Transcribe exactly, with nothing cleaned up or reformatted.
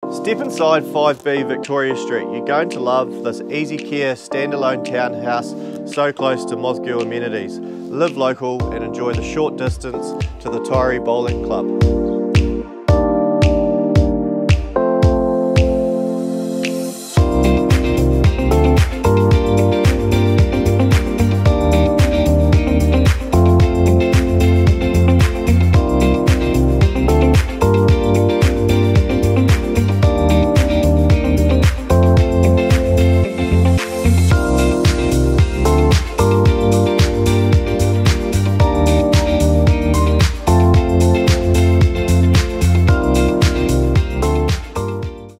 Step inside five B Victoria Street. You're going to love this easy care standalone townhouse so close to Mosgiel amenities. Live local and enjoy the short distance to the Tyree Bowling Club.